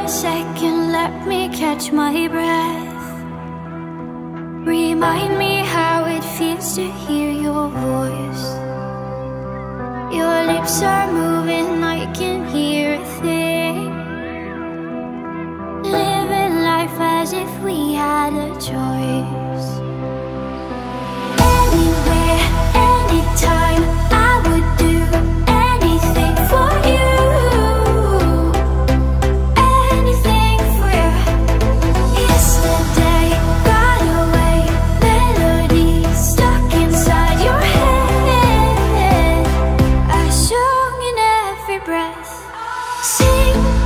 second, let me catch my breath. Remind me how it feels to hear your voice. Your lips are moving, I can hear a thing. Living life as if we had a choice. Anywhere, anytime, I would do anything for you. Anything for you. Yesterday got away, melodies stuck inside your head. I sung in every breath. Sing